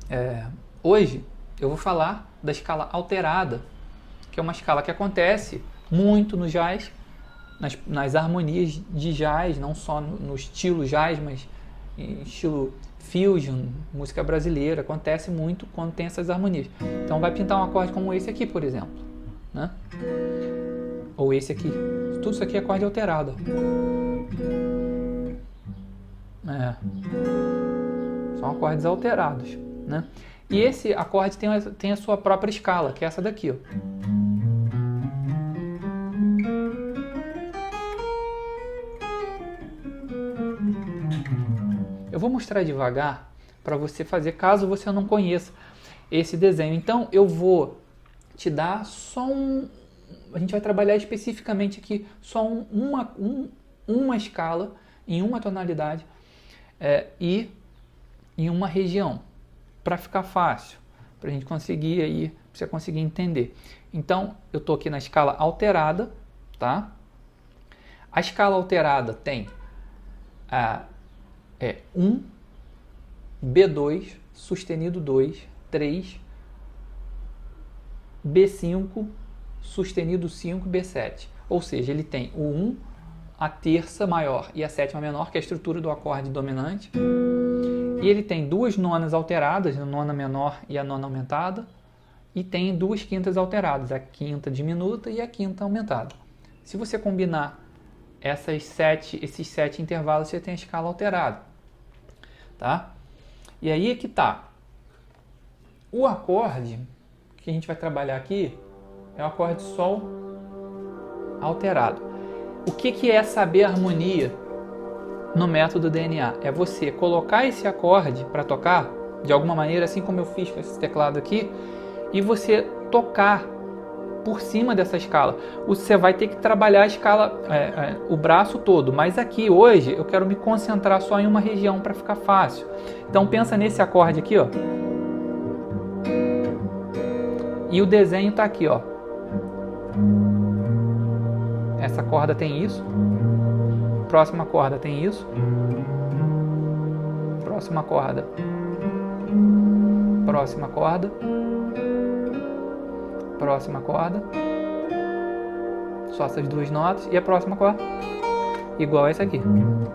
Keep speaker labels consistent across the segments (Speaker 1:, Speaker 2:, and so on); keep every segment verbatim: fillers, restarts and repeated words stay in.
Speaker 1: É, hoje eu vou falar da escala alterada, que é uma escala que acontece muito no jazz, nas, nas harmonias de jazz, não só no, no estilo jazz, mas em estilo fusion, música brasileira, acontece muito quando tem essas harmonias. Então vai pintar um acorde como esse aqui, por exemplo, né? Ou esse aqui. Tudo isso aqui é acorde alterado. É. São acordes alterados, né? E esse acorde tem a, tem a sua própria escala, que é essa daqui, ó. Eu vou mostrar devagar para você fazer, caso você não conheça esse desenho. Então eu vou te dar só um... A gente vai trabalhar especificamente aqui só um, uma, um, uma escala em uma tonalidade é, e em uma região, para ficar fácil, para a gente conseguir aí, pra você conseguir entender. Então eu estou aqui na escala alterada, tá? A escala alterada tem a é um, B dois, sustenido dois, três, B cinco, sustenido cinco, B sete. Ou seja, ele tem o um, a terça maior e a sétima menor, que é a estrutura do acorde dominante. E ele tem duas nonas alteradas, a nona menor e a nona aumentada. E tem duas quintas alteradas, a quinta diminuta e a quinta aumentada. Se você combinar essas sete, esses sete intervalos, você tem a escala alterada. Tá? E aí é que tá. O acorde que a gente vai trabalhar aqui é o acorde Sol alterado. O que, que é saber harmonia no método D N A? É você colocar esse acorde para tocar, de alguma maneira, assim como eu fiz com esse teclado aqui, e você tocar por cima dessa escala. Você vai ter que trabalhar a escala, é, é, o braço todo, mas aqui hoje eu quero me concentrar só em uma região para ficar fácil. Então pensa nesse acorde aqui, ó. E o desenho tá aqui, ó. Essa corda tem isso. Próxima corda tem isso. Próxima corda. Próxima corda. Próxima corda. Só essas duas notas. E a próxima corda igual a essa aqui.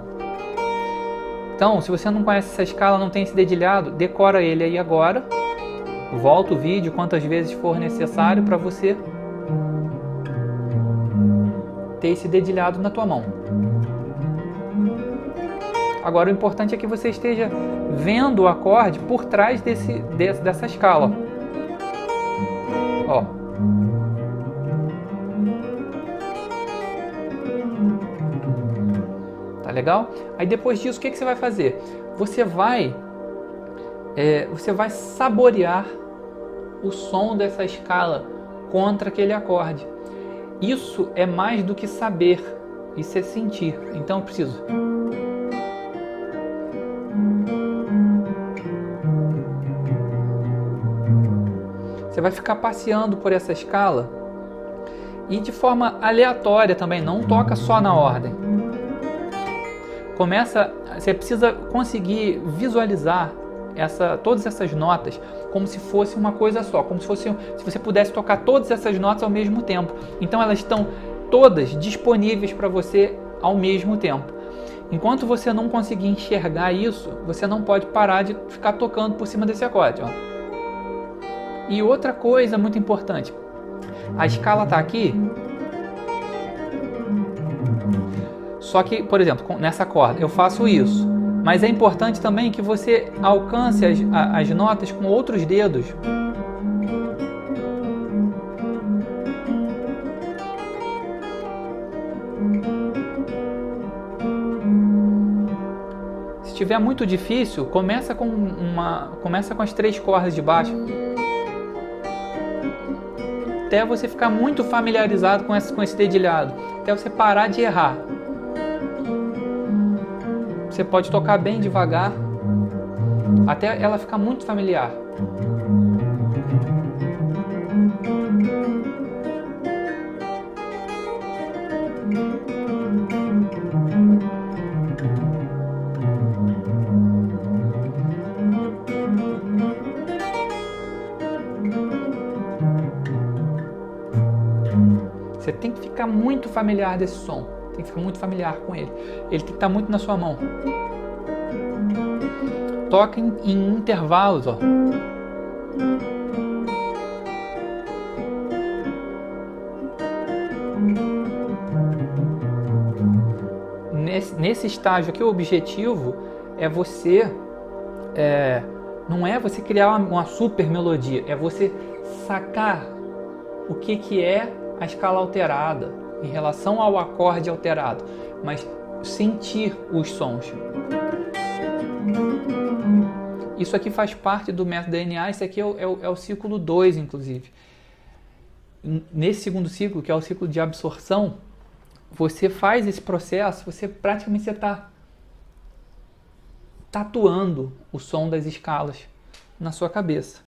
Speaker 1: Então, se você não conhece essa escala, não tem esse dedilhado, decora ele aí agora. Volta o vídeo quantas vezes for necessário para você ter esse dedilhado na tua mão. Agora o importante é que você esteja vendo o acorde por trás desse, desse, dessa escala. Ó. Tá legal? Aí depois disso, o que, que você vai fazer? Você vai, é, você vai saborear o som dessa escala contra aquele acorde. Isso é mais do que saber, isso é sentir. Então eu preciso. Você vai ficar passeando por essa escala e de forma aleatória também, não toca só na ordem. Começa, você precisa conseguir visualizar essa, todas essas notas como se fosse uma coisa só, como se fosse, se você pudesse tocar todas essas notas ao mesmo tempo. Então elas estão todas disponíveis para você ao mesmo tempo. Enquanto você não conseguir enxergar isso, você não pode parar de ficar tocando por cima desse acorde, ó. E outra coisa muito importante, a escala está aqui, só que, por exemplo, nessa corda eu faço isso, mas é importante também que você alcance as, as notas com outros dedos. Se tiver muito difícil, começa com, uma, começa com as três cordas de baixo. Até você ficar muito familiarizado com esse, com esse dedilhado, até você parar de errar. Você pode tocar bem devagar, até ela ficar muito familiar. Você tem que ficar muito familiar desse som. Tem que ficar muito familiar com ele. Ele tem que estar muito na sua mão. Toca em, em intervalos, ó. Nesse, nesse estágio aqui, o objetivo é você... É, não é você criar uma, uma super melodia, é você sacar o que, que é a escala alterada em relação ao acorde alterado, mas sentir os sons. Isso aqui faz parte do método D N A, isso aqui é o, é o, é o ciclo dois, inclusive. Nesse segundo ciclo, que é o ciclo de absorção, você faz esse processo, você praticamente está tatuando o som das escalas na sua cabeça.